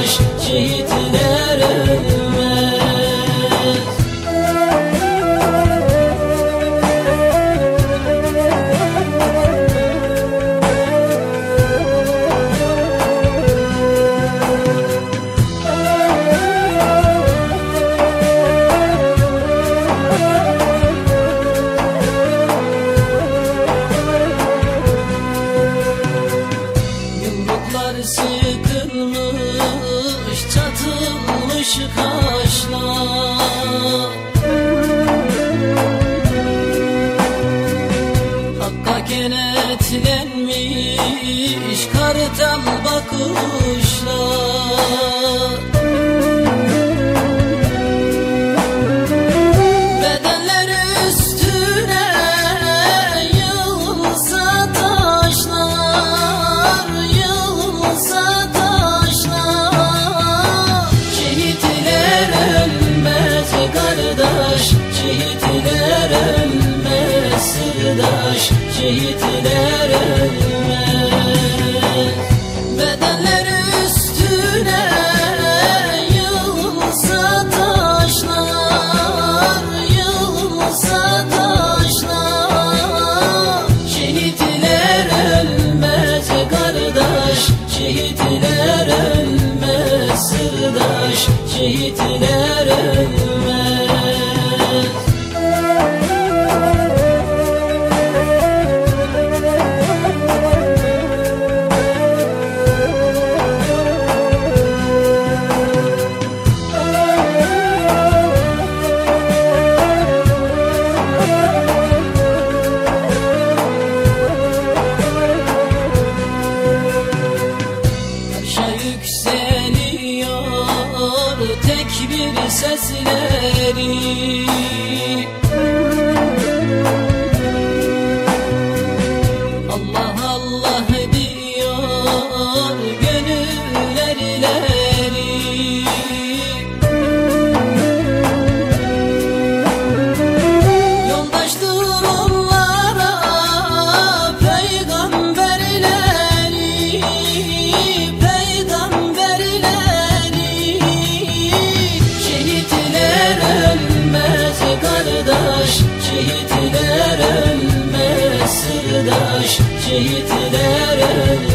kardeş, şehitler ölmez. Sıkılmış, çatılmış kaşlar, Hakka kenetlenmiş kartal bakışlar. Bedenler üstüne yığılsa taşlar, yığılsa taşlar. Şehitler ölmez kardeş, şehitler ölmez sırdaş, şehitler ölmez. Bedenler üstüne yığılsa taşlar, yığılsa taşlar. Şehitler ölmez kardeş, şehitler ölmez sırdaş, şehitler ölmez. Yükseliyor tekbir sesleri, Allah Allah diyor gönüller ileri. Yoldaştır onlara peygamberleri, şehitler ölmez sırdaş, şehitler ölmez.